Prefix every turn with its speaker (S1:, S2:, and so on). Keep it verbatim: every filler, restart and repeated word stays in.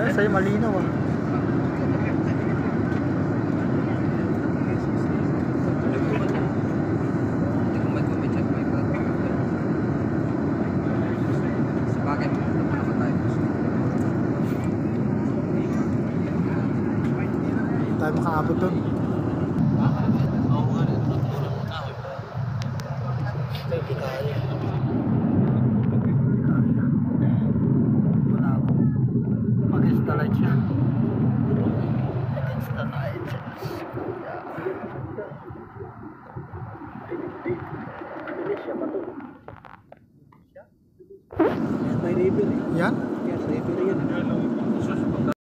S1: Sa'yo malinaw ah. Tayo makaabot doon.
S2: Oo nga rin.
S1: Tayo di kaya. Wala po. Mag-installate siya. Mag-installate siya. Bilis siya pa to. May river eh. Yan?
S2: Yes, river yan.